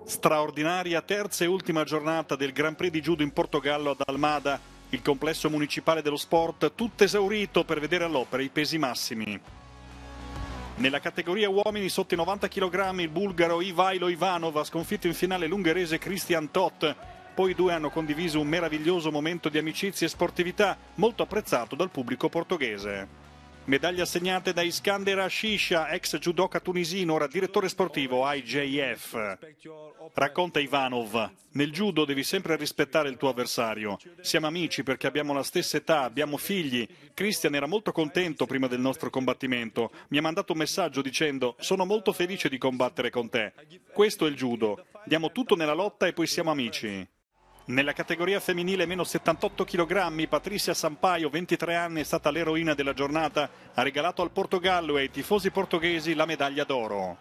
Straordinaria terza e ultima giornata del Grand Prix di Judo in Portogallo ad Almada, il complesso municipale dello sport tutto esaurito per vedere all'opera i pesi massimi. Nella categoria uomini sotto i 90 kg il bulgaro Ivailo Ivanov ha sconfitto in finale l'ungherese Christian Tot. Poi i due hanno condiviso un meraviglioso momento di amicizia e sportività molto apprezzato dal pubblico portoghese. Medaglie assegnate da Iskander Ashisha, ex judoka tunisino, ora direttore sportivo IJF. Racconta Ivanov: nel judo devi sempre rispettare il tuo avversario. Siamo amici perché abbiamo la stessa età, abbiamo figli. Christian era molto contento prima del nostro combattimento. Mi ha mandato un messaggio dicendo: sono molto felice di combattere con te. Questo è il judo. Diamo tutto nella lotta e poi siamo amici. Nella categoria femminile meno 78 kg, Patricia Sampaio, 23 anni, è stata l'eroina della giornata. Ha regalato al Portogallo e ai tifosi portoghesi la medaglia d'oro.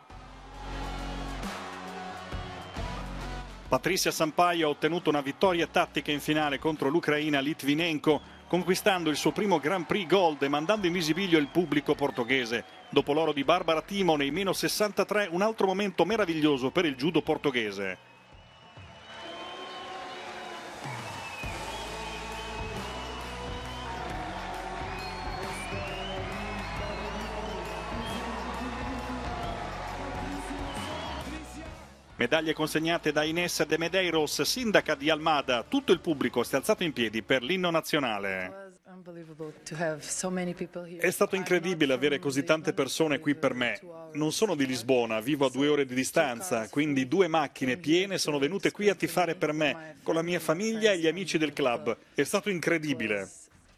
Patricia Sampaio ha ottenuto una vittoria tattica in finale contro l'ucraina Litvinenko, conquistando il suo primo Grand Prix Gold e mandando in visibilio il pubblico portoghese. Dopo l'oro di Barbara Timo nei meno 63, un altro momento meraviglioso per il judo portoghese. Medaglie consegnate da Inés de Medeiros, sindaca di Almada. Tutto il pubblico si è alzato in piedi per l'inno nazionale. È stato incredibile avere così tante persone qui per me. Non sono di Lisbona, vivo a 2 ore di distanza, quindi 2 macchine piene sono venute qui a tifare per me, con la mia famiglia e gli amici del club. È stato incredibile.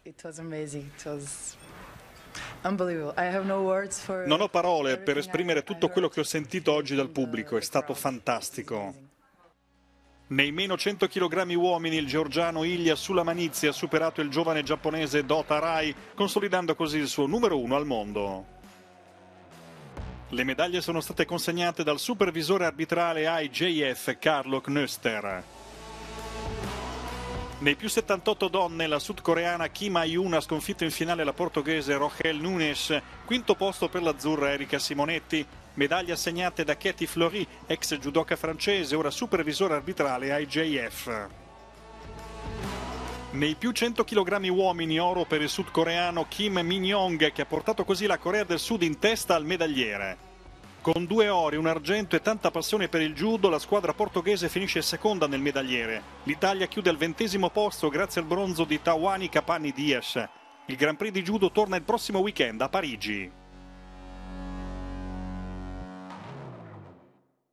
Non ho parole per esprimere tutto quello che ho sentito oggi dal pubblico, è stato fantastico. Nei meno 100 kg uomini il georgiano Ilya Sulamanidze ha superato il giovane giapponese Dota Rai, consolidando così il suo numero 1 al mondo. Le medaglie sono state consegnate dal supervisore arbitrale IJF Carlo Knöster. Nei più 78 donne, la sudcoreana Kim Ha-yoon ha sconfitto in finale la portoghese Rochelle Nunes, quinto posto per l'azzurra Erika Simonetti, medaglie assegnate da Katie Fleury, ex judoka francese, ora supervisore arbitrale IJF. Nei più 100 kg uomini, oro per il sudcoreano Kim Min-yong, che ha portato così la Corea del Sud in testa al medagliere. Con 2 ori, un argento e tanta passione per il judo, la squadra portoghese finisce seconda nel medagliere. L'Italia chiude al 20° posto grazie al bronzo di Tawane Kapani Dias. Il Grand Prix di judo torna il prossimo weekend a Parigi.